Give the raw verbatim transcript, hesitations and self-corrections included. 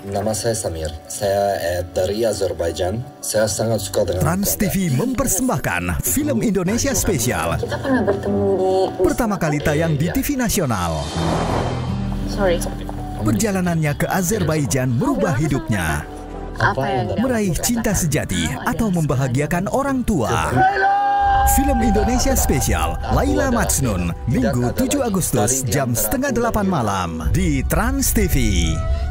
Nama saya Samir. Saya eh, dari Azerbaijan. Saya sangat suka dengan Trans T V mempersembahkan film Indonesia spesial. Kita pernah bertemu di Pertama kali tayang di T V nasional. Sorry. Perjalanannya ke Azerbaijan merubah hidupnya. Apa yang Meraih cinta sejati atau membahagiakan orang tua. Film Indonesia spesial Laila Majnun, Minggu tujuh Agustus jam setengah delapan malam di Trans T V.